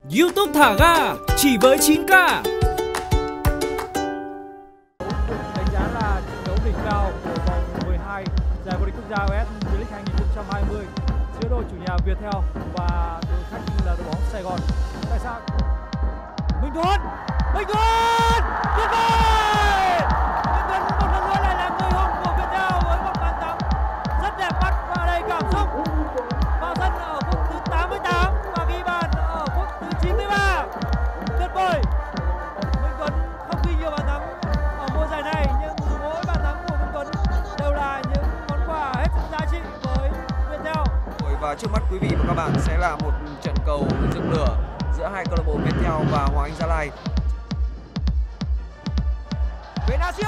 YouTube thả ga chỉ với 9K. Đánh giá là trận đấu đỉnh cao của vòng 12 giải vô địch quốc gia US V-League 2020 giữa đội chủ nhà Viettel và đội khách là đội bóng Sài Gòn. Tại sao? Minh Tuấn tuyệt vời! Minh Tuấn một lần nữa lại là người hùng của Viettel với một bàn thắng rất đẹp mắt và đầy cảm xúc. Vào sân ở phút thứ 88 và ghi bàn ở phút thứ 93. Tuyệt vời! Minh Tuấn không ghi nhiều bàn thắng ở mùa giải này, nhưng mỗi bàn thắng của Minh Tuấn đều là những món quà hết sức giá trị với Viettel. Và trước mắt quý vị và các bạn sẽ là một trận cầu rực lửa giữa hai câu lạc bộ Viettel và Hoàng Anh Gia Lai. Venancio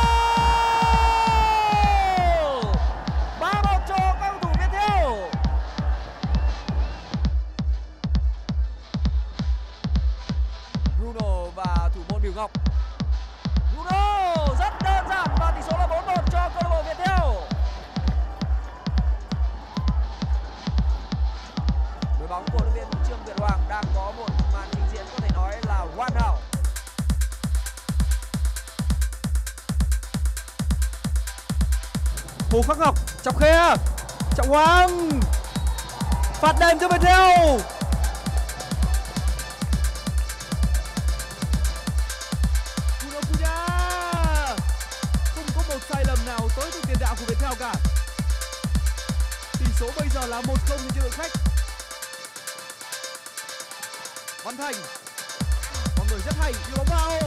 3-1 cho các cầu thủ Viettel. Bruno và thủ môn Điều Ngọc. Bruno rất đơn giản và tỷ số là 4-1 cho câu lạc bộ Viettel. Đội bóng của huấn luyện viên Trương Việt Hoàng đang có một màn trình diễn có thể nói là hoàn hảo. Hồ Khắc Ngọc, Trọng Khe, Trọng Hoàng, phạt đền cho Viettel. Bruno Cunha không có một sai lầm nào tới từ tiền đạo của Viettel cả. Tỷ số bây giờ là 1-0 cho đội khách. Văn Thành, mọi người rất hay, đưa bóng vào.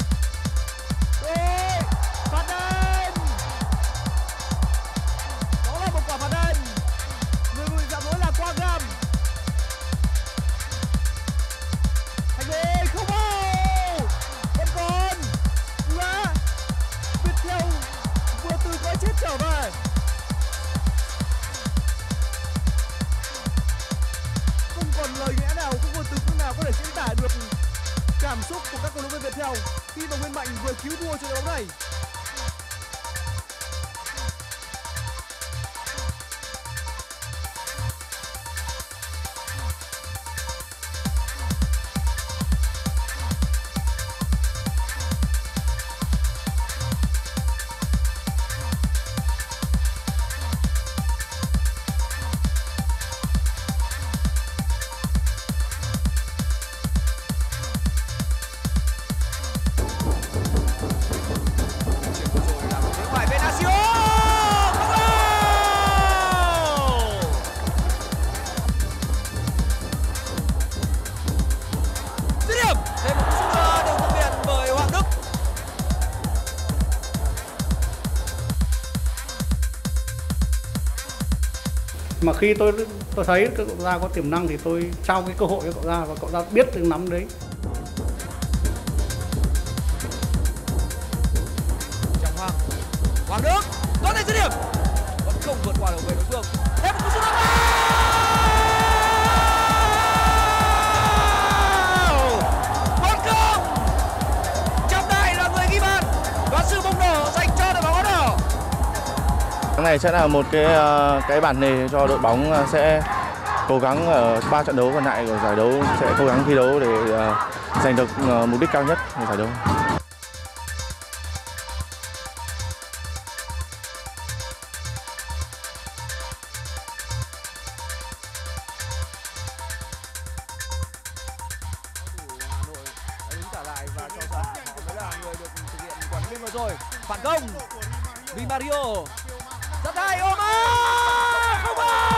Phạt đền. Đó là một quả phạt đền. Người phạm lỗi là Quang Gam. Thành ơi, không vào. Vẫn còn. Là Viettel vừa từ cõi chết trở về. Không còn lời lẽ nào, không còn từ ngữ nào có thể diễn tả được cảm xúc của các cầu thủ Viettel khi mà Nguyên Mạnh vừa cứu thua trận đấu này. Mà khi tôi thấy cậu ta có tiềm năng thì tôi trao cái cơ hội cho cậu ta và cậu ta biết được nắm đấy. Trọng Hoàng, Hoàng Đức có thể dứt điểm, vẫn không vượt qua được về đối phương. Thêm một cú sút vào. Một không. Trọng Đại là người ghi bàn và sự bùng nổ dành cho đội bóng áo đỏ. Cái này sẽ là một cái bản lề cho đội bóng sẽ cố gắng ở 3 trận đấu còn lại của giải đấu sẽ cố gắng thi đấu để giành được mục đích cao nhất của giải đấu. Hà Nội đã đứng trả lại và cho rằng họ mới là người được thực hiện quả biên vừa rồi. Phản công Di Mario rất hay, Omar không vào.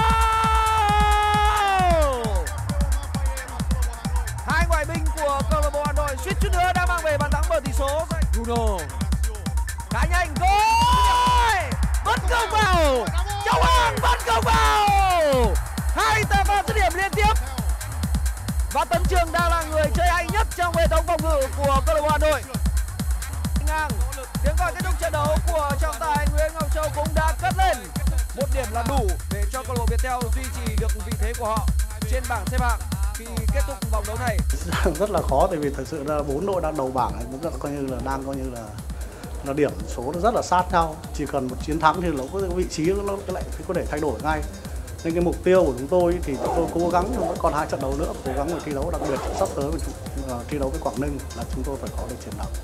Hai ngoại binh của câu lạc bộ Hà Nội suýt chút nữa đã mang về bàn thắng mở tỷ số. Bruno khá nhanh, gol vẫn không vào. Trọng Hoàng vẫn không vào. Hai pha dứt điểm liên tiếp và Tấn Trường đang là người chơi hay nhất trong hệ thống phòng ngự của câu lạc bộ Hà Nội. Ngang tiếng còi kết thúc trận đấu của trọng tài Nguyễn Ngọc Châu cũng đã cất lên. Một điểm là đủ để cho câu lạc bộ Viettel duy trì được vị thế của họ trên bảng xếp hạng khi kết thúc vòng đấu này. Rất là khó, tại vì thật sự là 4 đội đang đầu bảng này cũng coi như là đang coi như là điểm số nó rất là sát nhau. Chỉ cần một chiến thắng thì nó có vị trí nó lại có thể thay đổi ngay. Nên cái mục tiêu của chúng tôi thì chúng tôi cố gắng, vẫn còn 2 trận đấu nữa cố gắng để thi đấu, đặc biệt sắp tới thi đấu với Quảng Ninh là chúng tôi phải có được chiến thắng.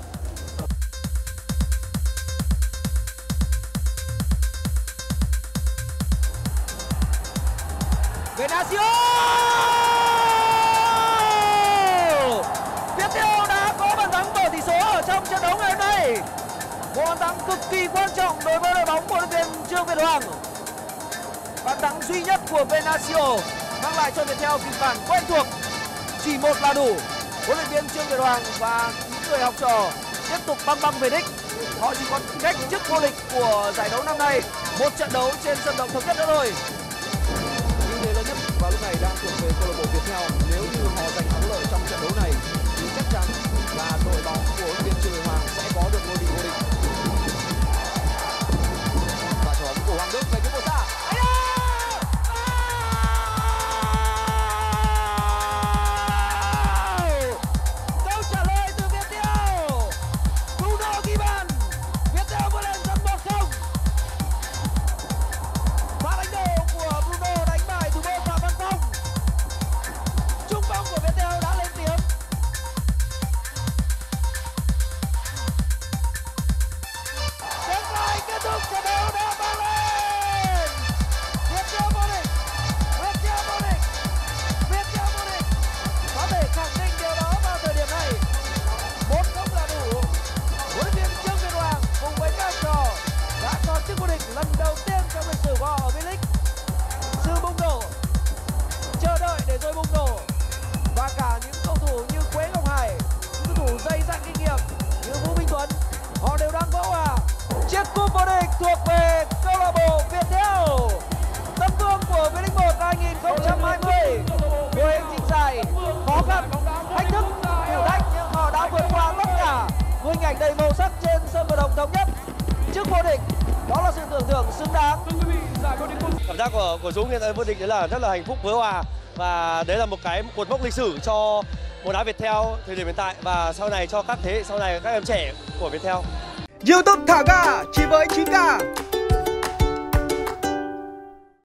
Venancio! Viettel đã có bàn thắng mở tỷ số ở trong trận đấu ngày hôm nay. Một bàn thắng cực kỳ quan trọng đối với đội bóng của huấn luyện viên Trương Việt Hoàng. Bàn thắng duy nhất của Venancio mang lại cho Viettel kịch bản quen thuộc, chỉ một là đủ. Huấn luyện viên Trương Việt Hoàng và những người học trò tiếp tục băng băng về đích. Họ chỉ còn cách chức vô địch của giải đấu năm nay một trận đấu trên sân vận động Thống Nhất nữa thôi. Ưu thế lớn nhất vào lúc này đang thuộc về câu lạc bộ Viettel. Nếu như họ giành thắng lợi trong trận đấu này thì chắc chắn là đội bóng của huấn luyện viên Trương Việt Hoàng sẽ có được ngôi vị vô địch. Và trận của Hoàng Đức về phía một xa. Câu trả lời từ Viettel. Bruno ghi bàn. Viettel vươn lên dẫn 1-0. Pha đánh đầu của Bruno đánh bại thủ môn Phạm Văn Phong. Trung phong của Viettel đã lên tiếng. Đến lại kết thúc trận đấu đã vang lên. Viettel vô địch. Viettel vô địch. Viettel vô địch. Có thể khẳng định điều đó vào thời điểm này. 1-0 là đủ. Huấn luyện viên Trương Việt Hoàng cùng với các trò đã có chức vô địch lần đầu tiên trong lịch sử của họ ở V-League. Sự bùng nổ, chờ đợi để rồi bùng nổ, và cả những cầu thủ như Quế Ngọc Hải, những cầu thủ dày dặn kinh nghiệm như Vũ Minh Tuấn, họ đều đang vỡ hòa. Chiếc cúp vô địch thuộc về câu lạc bộ Viettel. Tấm gương của V-League 1 2020. Một hành trình dài, khó khăn, thách thức, thử thách nhưng họ đã vượt qua tất cả. Hình ảnh đầy màu sắc trên sân vận động Thống Nhất. Chiếc vô địch, đó là sự tưởng thưởng xứng đáng. Cảm giác của Dũng hiện tại vô địch đấy là rất là hạnh phúc, vỡ hòa, và đấy là một cái cột mốc lịch sử cho bóng đá Viettel thời điểm hiện tại và sau này cho các thế hệ sau này, các em trẻ của Viettel. YouTube thả ga chỉ với 9K.